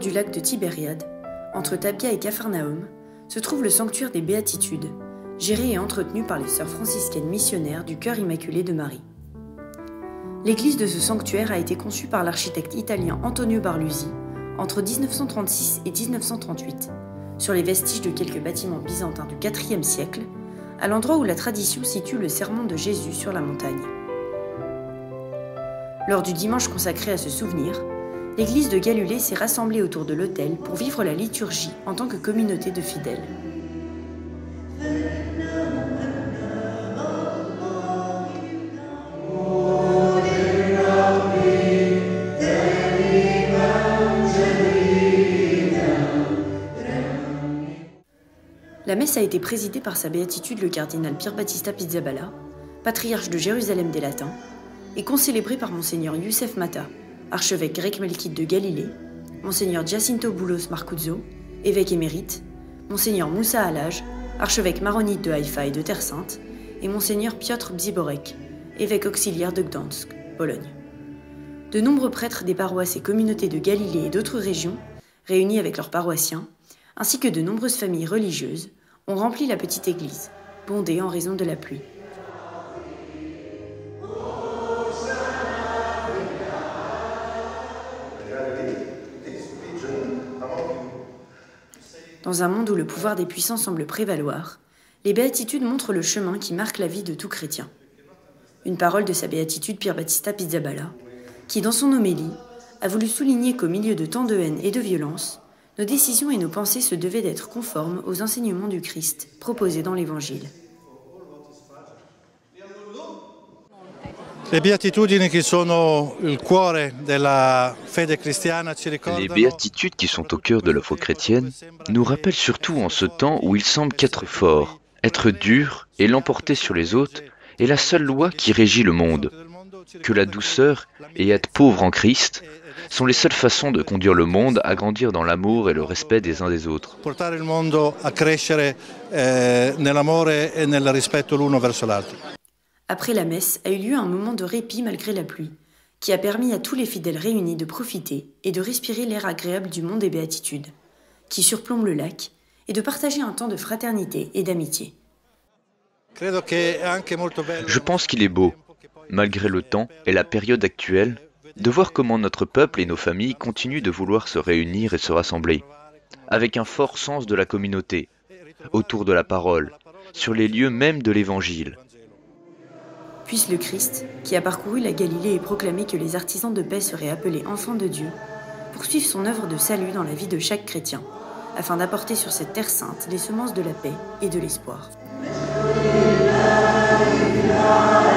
du lac de Tibériade, entre Tabgha et Capharnaüm, se trouve le sanctuaire des Béatitudes, géré et entretenu par les sœurs franciscaines missionnaires du Cœur Immaculé de Marie. L'église de ce sanctuaire a été conçue par l'architecte italien Antonio Barlusi entre 1936 et 1938, sur les vestiges de quelques bâtiments byzantins du IVe siècle, à l'endroit où la tradition situe le sermon de Jésus sur la montagne. Lors du dimanche consacré à ce souvenir, l'église de Galulée s'est rassemblée autour de l'autel pour vivre la liturgie en tant que communauté de fidèles. La messe a été présidée par sa béatitude le cardinal Pierbattista Pizzaballa, patriarche de Jérusalem des Latins, et concélébrée par Monseigneur Youssef Mata, archevêque grec-melkite de Galilée, Monseigneur Giacinto Boulos Marcuzzo, évêque émérite, Monseigneur Moussa Alhaj, archevêque maronite de Haïfa et de Terre Sainte, et Monseigneur Piotr Bziborek, évêque auxiliaire de Gdansk, Pologne. De nombreux prêtres des paroisses et communautés de Galilée et d'autres régions, réunis avec leurs paroissiens, ainsi que de nombreuses familles religieuses, ont rempli la petite église, bondée en raison de la pluie. Dans un monde où le pouvoir des puissants semble prévaloir, les béatitudes montrent le chemin qui marque la vie de tout chrétien. Une parole de sa béatitude Pierbattista Pizzaballa, qui dans son homélie a voulu souligner qu'au milieu de tant de haine et de violence, nos décisions et nos pensées se devaient d'être conformes aux enseignements du Christ proposés dans l'Évangile. Les béatitudes qui sont au cœur de la foi chrétienne nous rappellent surtout en ce temps où il semble qu'être fort, être dur et l'emporter sur les autres est la seule loi qui régit le monde, que la douceur et être pauvre en Christ sont les seules façons de conduire le monde à grandir dans l'amour et le respect des uns des autres. Après la messe a eu lieu un moment de répit malgré la pluie, qui a permis à tous les fidèles réunis de profiter et de respirer l'air agréable du mont des Béatitudes, qui surplombe le lac, et de partager un temps de fraternité et d'amitié. Je pense qu'il est beau, malgré le temps et la période actuelle, de voir comment notre peuple et nos familles continuent de vouloir se réunir et se rassembler, avec un fort sens de la communauté, autour de la parole, sur les lieux même de l'Évangile. Puisse le Christ, qui a parcouru la Galilée et proclamé que les artisans de paix seraient appelés enfants de Dieu, poursuivre son œuvre de salut dans la vie de chaque chrétien, afin d'apporter sur cette terre sainte les semences de la paix et de l'espoir.